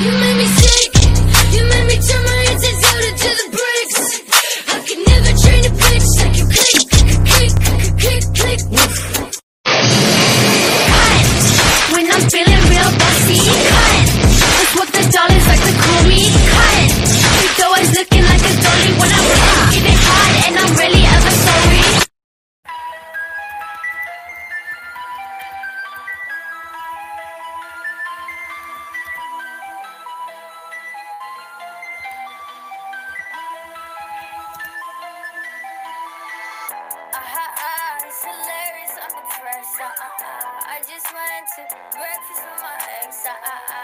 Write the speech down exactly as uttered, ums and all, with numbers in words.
You made me sick. You made me turn my head to zero to the bricks. I could never train a bitch like you click, click, click, click, click. Cut. When I'm feeling real bossy. Cut. That's what the dollars like to call me. Cut. You always looking like a dolly when I'm really it hard and I'm really ever sorry. It's hilarious, I'm depressed. Uh, uh, uh. I just went to breakfast with my ex. Uh, uh, uh.